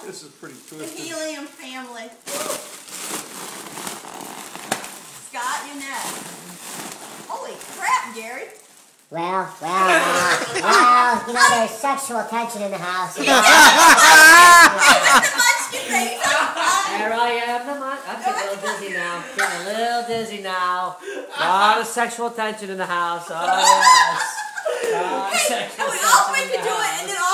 This is pretty twisted. The helium family. Scott, you're next. Holy crap, Gary. Well, you know, there's sexual tension in the house. The munchkin baby. There I am, I'm getting a little dizzy now. Getting a little dizzy now. A lot of sexual tension in the house. Oh, yes. Hey, and we all went to do it, and then